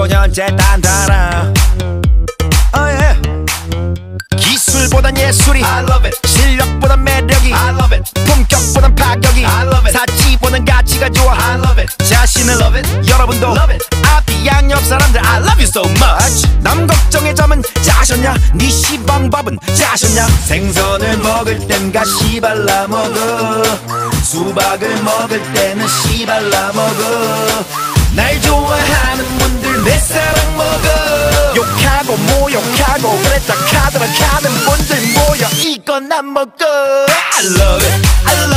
15년째 단단하. Oh yeah. 기술보단 예술이 I love it. 실력보단 매력이 I love it. 품격보단 파격이 I love it. 사치보단 가치가 좋아 I love it. 자신을 love it. 여러분도 love it. 앞이 양옆 사람들 I love you so much. 남 걱정의 점은 짜셨냐? 네 시방밥은 짜셨냐? 생선을 먹을 땐 가시 발라 먹어. 수박을 먹을 때는 씨 발라 먹어. 날 좋아하는 분들 내 사랑 먹어. 욕하고 모욕하고 그랬다 카더라 카는 분들 모여 이건 안 먹어. I love it. I love it.